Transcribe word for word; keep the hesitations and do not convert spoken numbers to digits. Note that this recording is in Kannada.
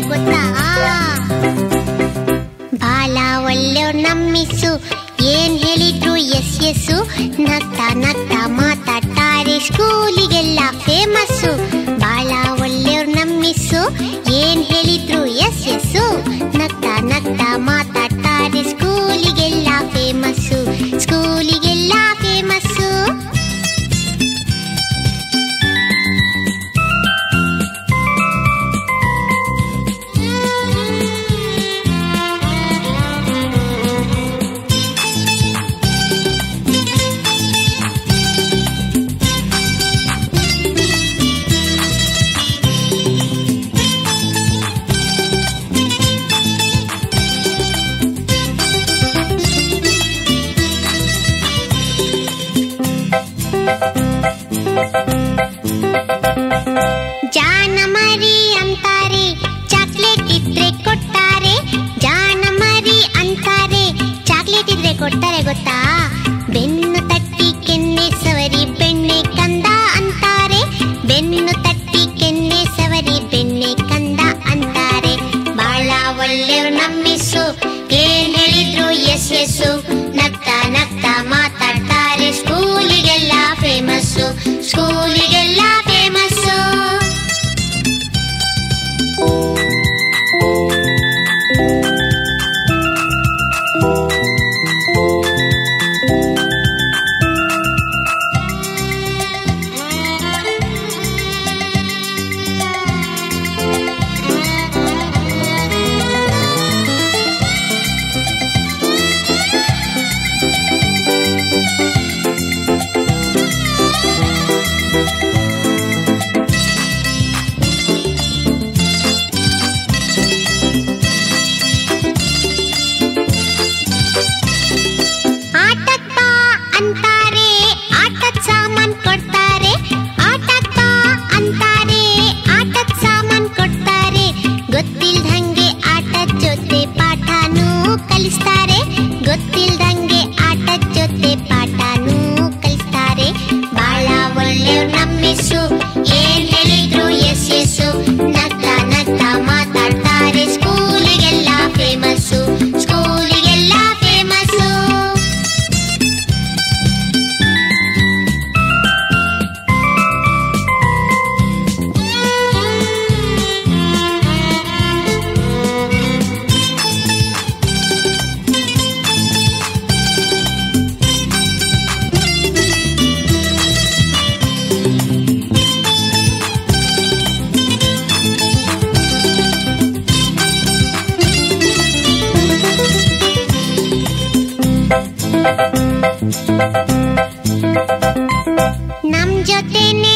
ಗೊತ್ತಾ? ಬಾಲ ಒಳ್ಳೆಯವ್ರು ನಮ್ಮಿಸ್ಸು, ಏನ್ ಹೇಳಿದ್ರು ಎಸ್ ಎಸ್ಸು. ನಗ್ತಾ ನಗ್ತಾ ಮಾತಾಡ್ತಾರೆ, ಸ್ಕೂಲಿಗೆಲ್ಲ ಫೇಮಸ್ಸು. ಬಾಳ ಒಳ್ಳೆಯವ್ರು ನಮ್ಮಿಸ್ಸು, ಏನ್ ಹೇಳಿದ್ರು ಎಸ್ ಎಸ್ಸು. ನಗ್ತಾ ನಗ್ತಾ ಮಾತಾಡ್ತಾರೆ, ಸ್ಕೂಲಿಗೆಲ್ಲ ಫೇಮಸ್ಸು, ಸ್ಕೂಲಿಗೆಲ್ಲ ಫೇಮಸ್ಸು. ಜಾನ ಮರಿ ಅಂತಾರೆ, ಚಾಕ್ಲೇಟ್ ಇದ್ರೆ ಕೊಡ್ತಾರೆ. ಜಾನ ಮರಿ ಅಂತಾರೆ, ಚಾಕ್ಲೇಟ್ ಇದ್ರೆ ಕೊಡ್ತಾರೆ ಗೊತ್ತಾ? ಬೆನ್ನು ತಟ್ಟಿ ಕೆನ್ನೆ ಸವರಿ ಬೆಣ್ಣೆ ಕಂದ ಅಂತಾರೆ. ಬೆನ್ನು ತಟ್ಟಿ ಕೆನ್ನೆ ಸವರಿ ಬೆಣ್ಣೆ ಕಂದ ಅಂತಾರೆ. ಬಾಳ ಒಳ್ಳೆಯವ್ರು ನಮ್ಮಿಸ್ಸು, ಏನ್ ಹೇಳಿದ್ರು ಎಸ್ ಎಸ್ಸು. ನಗ್ತಾ ನಗ್ತಾ ಮಾತಾಡ್ತಾರೆ, ಸ್ಕೂಲಿಗೆಲ್ಲ ಫೇಮಸ್ಸು, ಸ್ಕೂಲಿಗೆಲ್ಲ ಫೇಮಸ್ಸು. ನಮ್ ಜೊತೆನೆ